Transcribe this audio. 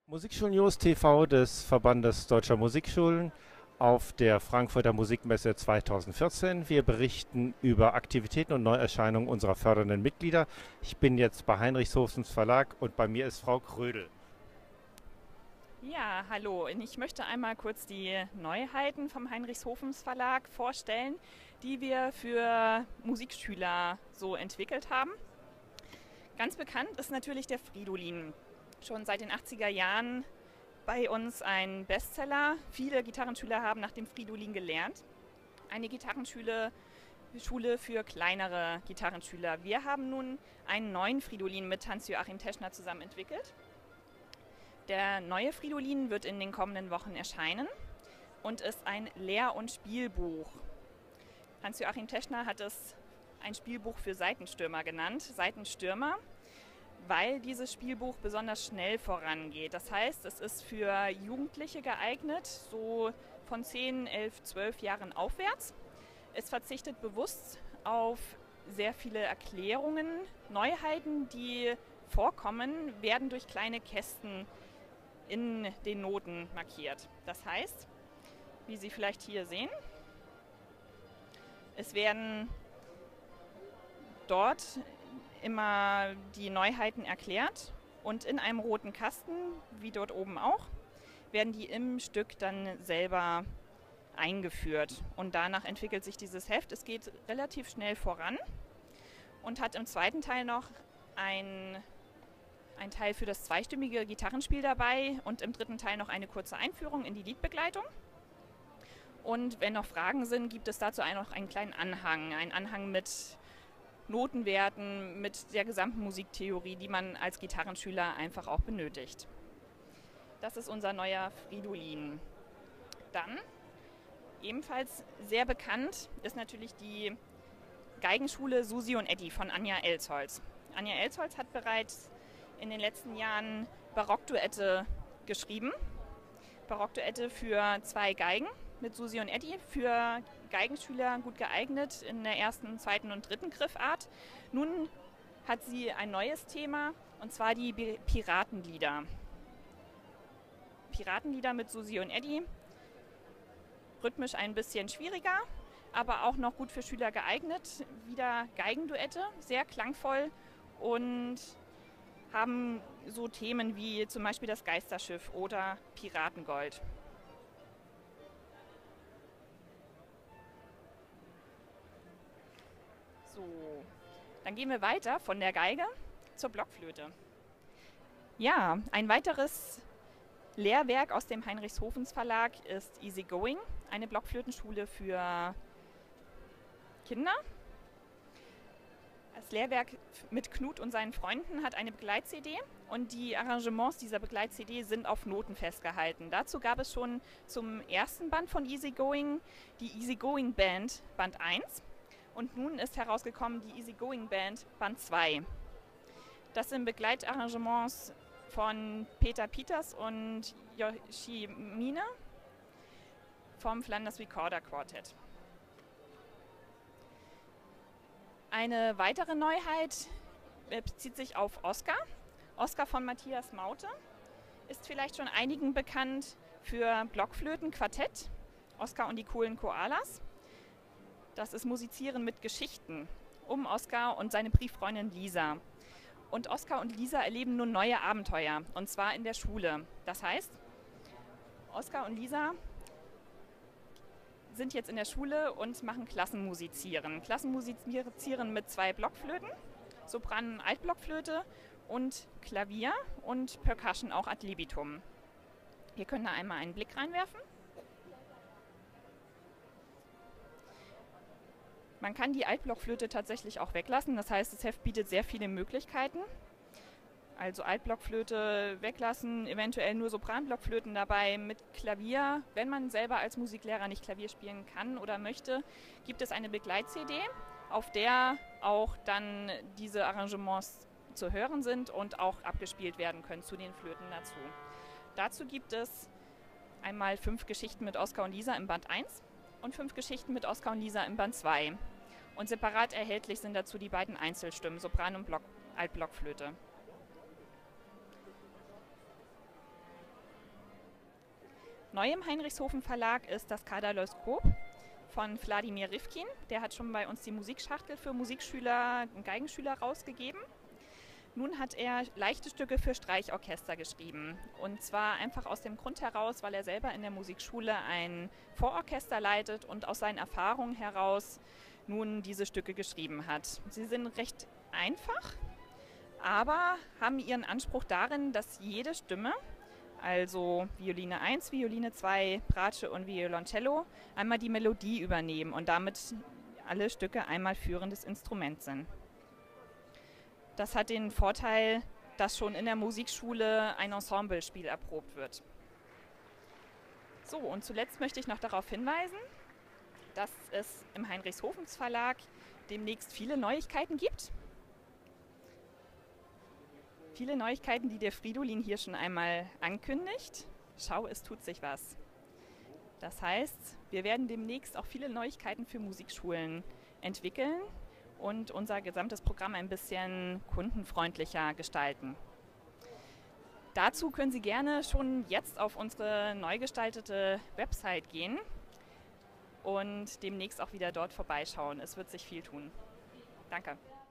Musikschul News TV des Verbandes Deutscher Musikschulen auf der Frankfurter Musikmesse 2014. Wir berichten über Aktivitäten und Neuerscheinungen unserer fördernden Mitglieder. Ich bin jetzt bei Heinrichshofens Verlag und bei mir ist Frau Krödel. Ja, hallo. Ich möchte einmal kurz die Neuheiten vom Heinrichshofens Verlag vorstellen, die wir für Musikschüler so entwickelt haben. Ganz bekannt ist natürlich der Fridolin. Schon seit den 80er Jahren bei uns ein Bestseller. Viele Gitarrenschüler haben nach dem Fridolin gelernt. Eine Gitarrenschule für kleinere Gitarrenschüler. Wir haben nun einen neuen Fridolin mit Hans-Joachim Teschner zusammen entwickelt. Der neue Fridolin wird in den kommenden Wochen erscheinen und ist ein Lehr- und Spielbuch. Hans-Joachim Teschner hat es ein Spielbuch für Seitenstürmer genannt, Seitenstürmer, weil dieses Spielbuch besonders schnell vorangeht. Das heißt, es ist für Jugendliche geeignet, so von 10, 11, 12 Jahren aufwärts. Es verzichtet bewusst auf sehr viele Erklärungen. Neuheiten, die vorkommen, werden durch kleine Kästen in den Noten markiert. Das heißt, wie Sie vielleicht hier sehen, es werden dort immer die Neuheiten erklärt und in einem roten Kasten, wie dort oben auch, werden die im Stück dann selber eingeführt. Und danach entwickelt sich dieses Heft. Es geht relativ schnell voran und hat im zweiten Teil noch ein Teil für das zweistimmige Gitarrenspiel dabei und im dritten Teil noch eine kurze Einführung in die Liedbegleitung. Und wenn noch Fragen sind, gibt es dazu noch einen kleinen Anhang. Einen Anhang mit Notenwerten, mit der gesamten Musiktheorie, die man als Gitarrenschüler einfach auch benötigt. Das ist unser neuer Fridolin. Dann, ebenfalls sehr bekannt, ist natürlich die Geigenschule Susi und Eddie von Anja Elsholz. Anja Elsholz hat bereits in den letzten Jahren Barockduette geschrieben. Barockduette für 2 Geigen mit Susi und Eddie, für Geigenschüler gut geeignet in der ersten, zweiten und dritten Griffart. Nun hat sie ein neues Thema, und zwar die Piratenlieder. Piratenlieder mit Susi und Eddie, rhythmisch ein bisschen schwieriger, aber auch noch gut für Schüler geeignet. Wieder Geigenduette, sehr klangvoll und haben so Themen wie zum Beispiel das Geisterschiff oder Piratengold. So, dann gehen wir weiter von der Geige zur Blockflöte. Ja, ein weiteres Lehrwerk aus dem Heinrichshofens Verlag ist Easy Going, eine Blockflötenschule für Kinder. Das Lehrwerk mit Knut und seinen Freunden hat eine Begleit-CD und die Arrangements dieser Begleit-CD sind auf Noten festgehalten. Dazu gab es schon zum ersten Band von Easy Going die Easy Going Band Band 1 und nun ist herausgekommen die Easy Going Band Band 2. Das sind Begleitarrangements von Peter Peters und Yoshi Mine vom Flanders Recorder Quartet. Eine weitere Neuheit bezieht sich auf Oskar. Oskar von Matthias Maute ist vielleicht schon einigen bekannt für Blockflöten-Quartett. Oskar und die coolen Koalas. Das ist Musizieren mit Geschichten um Oskar und seine Brieffreundin Lisa. Und Oskar und Lisa erleben nun neue Abenteuer, und zwar in der Schule. Das heißt, Oskar und Lisa sind jetzt in der Schule und machen Klassenmusizieren. Klassenmusizieren mit 2 Blockflöten, Sopran- und Altblockflöte und Klavier und Percussion auch ad libitum. Wir können da einmal einen Blick reinwerfen. Man kann die Altblockflöte tatsächlich auch weglassen, das heißt, das Heft bietet sehr viele Möglichkeiten. Also Altblockflöte weglassen, eventuell nur Sopranblockflöten dabei mit Klavier. Wenn man selber als Musiklehrer nicht Klavier spielen kann oder möchte, gibt es eine Begleit-CD, auf der auch dann diese Arrangements zu hören sind und auch abgespielt werden können zu den Flöten dazu. Dazu gibt es einmal 5 Geschichten mit Oskar und Lisa im Band 1 und 5 Geschichten mit Oskar und Lisa im Band 2. Und separat erhältlich sind dazu die beiden Einzelstimmen, Sopran- und Altblockflöte. Neu im Heinrichshofen Verlag ist das Kaleidoskop von Wladimir Rifkin. Der hat schon bei uns die Musikschachtel für Musikschüler und Geigenschüler rausgegeben. Nun hat er leichte Stücke für Streichorchester geschrieben. Und zwar einfach aus dem Grund heraus, weil er selber in der Musikschule ein Vororchester leitet und aus seinen Erfahrungen heraus nun diese Stücke geschrieben hat. Sie sind recht einfach, aber haben ihren Anspruch darin, dass jede Stimme, also Violine 1, Violine 2, Bratsche und Violoncello, einmal die Melodie übernehmen und damit alle Stücke einmal führendes Instrument sind. Das hat den Vorteil, dass schon in der Musikschule ein Ensemblespiel erprobt wird. So, und zuletzt möchte ich noch darauf hinweisen, dass es im Heinrichshofens Verlag demnächst viele Neuigkeiten gibt. Viele Neuigkeiten, die der Fridolin hier schon einmal ankündigt. Schau, es tut sich was. Das heißt, wir werden demnächst auch viele Neuigkeiten für Musikschulen entwickeln und unser gesamtes Programm ein bisschen kundenfreundlicher gestalten. Dazu können Sie gerne schon jetzt auf unsere neu gestaltete Website gehen und demnächst auch wieder dort vorbeischauen. Es wird sich viel tun. Danke.